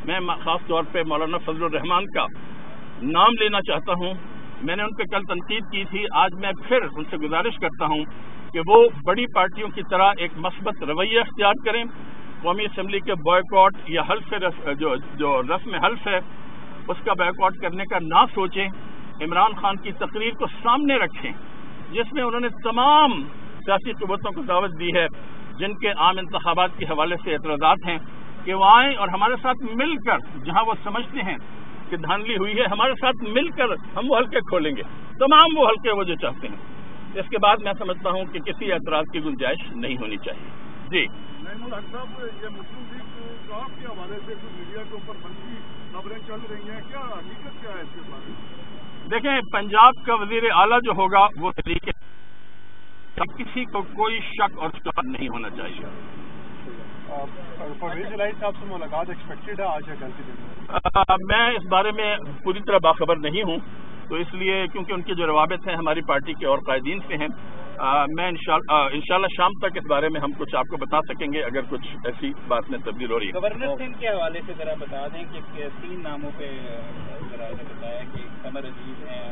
میں خاص طور پہ مولانا فضل الرحمان کا نام لینا چاہتا ہوں. میں نے ان پہ کل تنقید کی تھی. آج میں پھر ان سے گزارش کرتا ہوں کہ وہ بڑی پارٹیوں کی طرح ایک مثبت رویہ اختیار کریں. قومی اسمبلی کے بائیکاٹ یا حلف جو رسم حلف ہے اس کا بائیکاٹ کرنے کا نہ سوچیں. عمران خان کی تقریر کو سامنے رکھیں جس میں انہوں نے تمام سیاسی قوتوں کو دعوت دی ہے جن کے عام انتخابات کے حوالے سے اعتراضات ہیں کہ وہ آئیں اور ہمارے ساتھ مل کر جہاں وہ سمجھتے ہیں کہ دھاندلی ہوئی ہے ہمارے ساتھ مل کر ہم وہ حلقے کھولیں گے, تمام وہ حلقے وہ جو چاہتے ہیں. اس کے بعد میں سمجھتا ہوں کہ کسی اعتراض کی گنجائش نہیں ہونی چاہیے. جی نعیم الحق صاحب, یہ مسلم لیگ صاحب کے حوالے سے کچھ میڈیا کے اوپر منفی خبریں چل رہی ہیں, کیا حقیقت کیا ہے اس کے بارے میں؟ دیکھیں, پنجاب کا وزیر اعلیٰ جو ہوگا وہ طریقے کسی کو کوئی شک اور شبہ نہیں ہونا چاہیے. پرویز الہی صاحب سے ملاقات ایکسپیکٹڈ ہے آج یا کل کے دن؟ میں اس بارے میں پوری طرح باخبر نہیں ہوں, تو اس لیے کیونکہ ان کے جو روابط ہیں ہماری پارٹی کے اور قائدین سے ہیں, میں انشاءاللہ شام تک اس بارے میں ہم کچھ آپ کو بتا سکیں گے اگر کچھ ایسی بات میں تبدیل ہو رہی ہے. گورنر سنگھ کے حوالے سے ذرا بتا دیں کہ 3 ناموں پہ ذرا بتایا کہ قمر عزیز ہیں.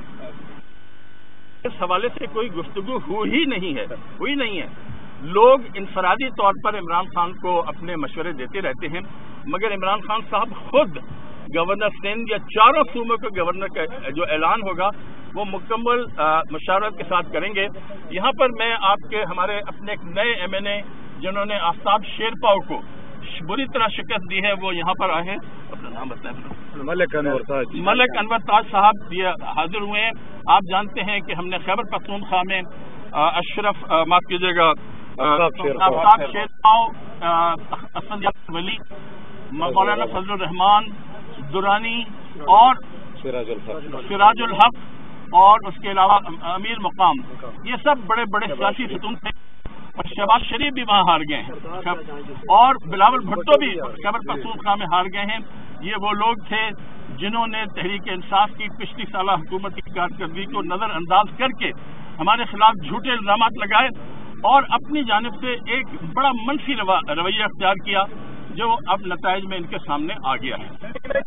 اس حوالے سے کوئی گفتگو ہوئی نہیں ہے. لوگ انفرادی طور پر عمران خان کو اپنے مشورے دیتے رہتے ہیں, مگر عمران خان صاحب خود گورنر سندھ یا چاروں صوبوں کے گورنر کا جو اعلان ہوگا وہ مکمل مشاورت کے ساتھ کریں گے. یہاں پر میں آپ کے ہمارے اپنے ایک نئے MNA جنہوں نے آفتاب شیرپاؤ کو بری طرح شکست دی ہے وہ یہاں پر آئے ہیں. اپنا نام بتائیں. ملک انور تاج صاحب یہ حاضر ہوئے ہیں. آپ جانتے ہیں کہ ہم نے خیبر پختونخوا میں اشرف معاف کیجیے گا آفتاب شیرپاؤ, اسد ولی, مولانا فضل الرحمان درانی اور سراج الحق اور اس کے علاوہ امیر مقام, یہ سب بڑے بڑے سیاسی ستون تھے. اور شہباز شریف بھی وہاں ہار گئے ہیں اور بلاول بھٹو بھی خیبر پختونخوا میں ہار گئے ہیں. یہ وہ لوگ تھے جنہوں نے تحریک انصاف کی پچھلی سالہ حکومت کی کارکردگی کو نظر انداز کر کے ہمارے خلاف جھوٹے الزامات لگائے اور اپنی جانب سے ایک بڑا منفی رویہ اختیار کیا جو اب نتائج میں ان کے سامنے آ گیا ہے.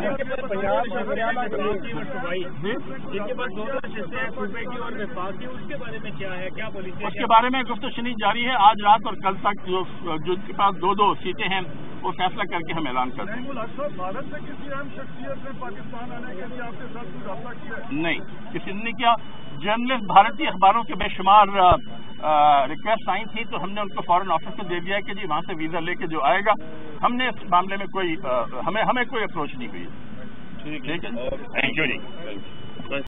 اس کے بارے میں گفت و شنید جاری ہے. آج رات اور کل تک جو ان کے پاس 2 سیٹیں ہیں وہ فیصلہ کر کے ہم اعلان کرتے ہیں. بھارت سے کسی اہم شخصیت نے پاکستان آنے کے لیے آپ کے ساتھ کوئی رابطہ کیا؟ نہیں, کسی نے نہیں کیا. جرنلسٹ بھارتی اخباروں کے بے شمار ریکویسٹ آئی تھی تو ہم نے ان کو فوراً آفس سے دے دیا کہ جی وہاں سے ویزا لے کے جو آئے گا. ہم نے اس معاملے میں کوئی ہمیں کوئی اپروچ نہیں ہوئی. ٹھیک ہے, تھینک یو جی.